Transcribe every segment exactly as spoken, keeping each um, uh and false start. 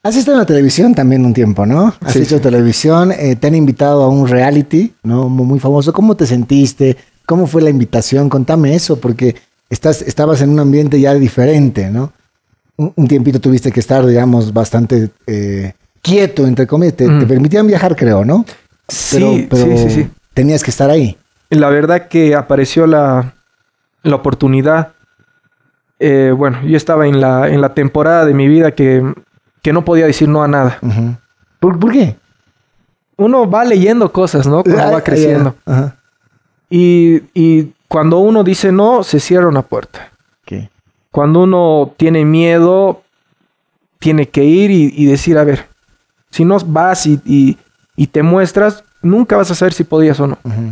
Has estado en la televisión también un tiempo, ¿no? Has Sí, hecho sí. televisión, eh, te han invitado a un reality, ¿no? Muy, muy famoso. ¿Cómo te sentiste? ¿Cómo fue la invitación? Contame eso, porque estás, estabas en un ambiente ya diferente, ¿no? Un, un tiempito tuviste que estar, digamos, bastante eh, quieto, entre comillas. Te, Mm. te permitían viajar, creo, ¿no? Sí, pero, pero sí, sí, sí. tenías que estar ahí. La verdad que apareció la, la oportunidad. Eh, bueno, yo estaba en la, en la temporada de mi vida que, que no podía decir no a nada. Uh-huh. ¿Por, ¿Por qué? Uno va leyendo cosas, ¿no? Cuando Ah, va creciendo. ya. Ajá. Y, y cuando uno dice no, se cierra una puerta. ¿Qué? Cuando uno tiene miedo, tiene que ir y, y decir, a ver, si no vas y, y, y te muestras, nunca vas a saber si podías o no. Uh-huh.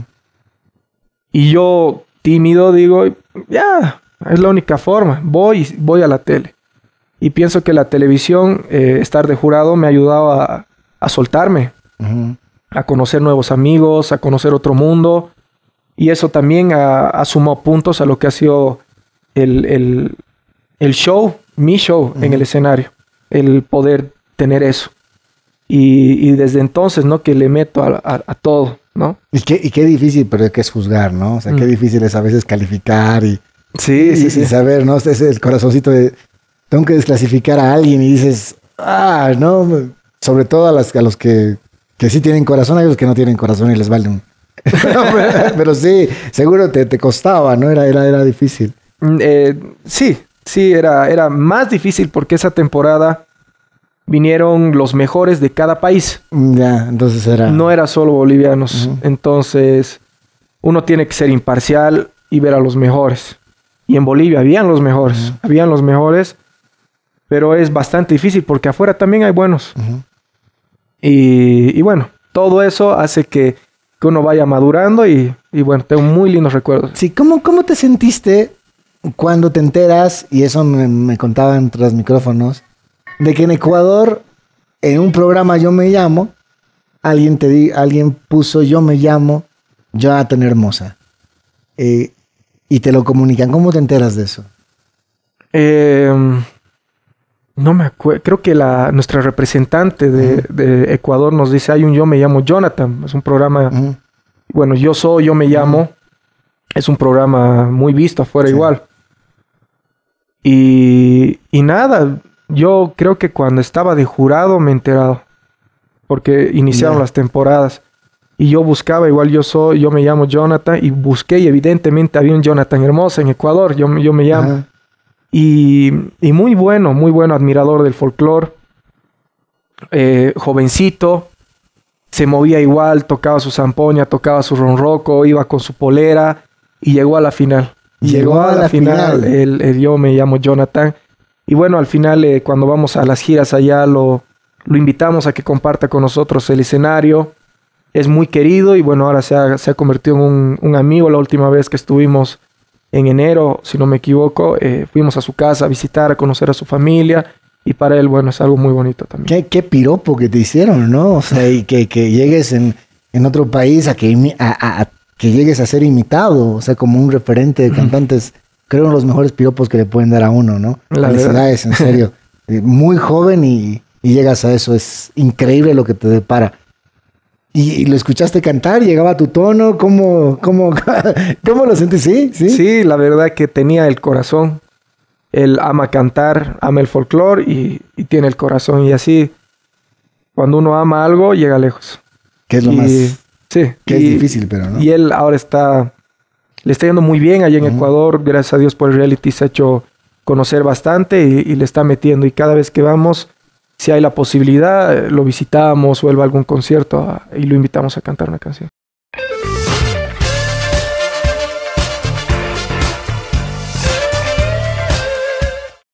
Y yo, tímido, digo, ya, es la única forma. Voy, voy a la tele. Y pienso que la televisión, eh, estar de jurado, me ha ayudado a, a soltarme, Uh-huh. a conocer nuevos amigos, a conocer otro mundo. Y eso también ha, ha sumado puntos a lo que ha sido el, el, el show, mi show Uh-huh. en el escenario. El poder tener eso. Y, y desde entonces, ¿no? Que le meto a, a, a todo, ¿no? Y qué, y qué difícil, pero que es juzgar, ¿no? O sea, Mm. qué difícil es a veces calificar y, Sí, y, sí, sí. y saber, ¿no? Ese es el corazoncito de, tengo que desclasificar a alguien y dices, ah, no, sobre todo a, las, a los que, que sí tienen corazón, a los que no tienen corazón y les vale un... pero, pero sí, seguro te, te costaba, ¿no? Era, era, era difícil. Mm, eh, sí, sí, era, era más difícil porque esa temporada vinieron los mejores de cada país. Ya, entonces era... No era solo bolivianos. Ujú. Entonces, uno tiene que ser imparcial y ver a los mejores. Y en Bolivia habían los mejores, Ujú. habían los mejores, pero es bastante difícil porque afuera también hay buenos. Uh-huh. Y, y bueno, todo eso hace que, que uno vaya madurando y, y bueno, tengo muy lindos recuerdos. Sí, ¿cómo, ¿cómo te sentiste cuando te enteras, y eso me, me contaban tras micrófonos, de que en Ecuador, en un programa Yo Me Llamo, alguien, te di, alguien puso Yo Me Llamo Jonathan Hermosa? Eh, y te lo comunican. ¿Cómo te enteras de eso? Eh, no me acuerdo, creo que la, nuestra representante de, Ujú. de Ecuador nos dice, hay un Yo Me Llamo Jonathan, es un programa, Uh-huh. bueno, Yo Soy, Yo Me Llamo, es un programa muy visto afuera Sí. igual. Y, y nada, yo creo que cuando estaba de jurado me he enterado, porque iniciaron Ya. las temporadas. Y yo buscaba, igual yo soy, yo me llamo Jonathan, y busqué, y evidentemente había un Jonathan Hermosa en Ecuador, yo, yo me llamo. Ajá. Y, y muy bueno, muy bueno, admirador del folclore. Eh, jovencito, se movía igual, tocaba su zampoña, tocaba su ronroco, iba con su polera y llegó a la final. Llegó, a la, final, final. El, el yo me llamo Jonathan. Y bueno, al final, eh, cuando vamos a las giras allá, lo, lo invitamos a que comparta con nosotros el escenario. Es muy querido y bueno, ahora se ha, se ha convertido en un, un amigo. La última vez que estuvimos en enero, si no me equivoco, eh, fuimos a su casa a visitar, a conocer a su familia. Y para él, bueno, es algo muy bonito también. ¿Qué, qué piropo que te hicieron, ¿no? O sea, y que, que llegues en, en otro país a que, imi- a, a- a que llegues a ser imitado, o sea, como un referente de cantantes. Creo uno de los mejores piropos que le pueden dar a uno, ¿no? La Felicidades, en serio. Eh, Muy joven y, y llegas a eso. Es increíble lo que te depara. Y, y lo escuchaste cantar, llegaba a tu tono, ¿cómo, cómo, cómo lo sentís? ¿Sí? ¿Sí? Sí, la verdad que tenía el corazón. Él ama cantar, ama el folclore y, y tiene el corazón. Y así, cuando uno ama algo, llega lejos. Que es lo Y- más... Sí. Que y, es difícil, pero no. Y él ahora está... Le está yendo muy bien allá en Ujú. Ecuador. Gracias a Dios por el reality se ha hecho conocer bastante y, y le está metiendo. Y cada vez que vamos, si hay la posibilidad, eh, lo visitamos o él va a algún concierto ah, y lo invitamos a cantar una canción.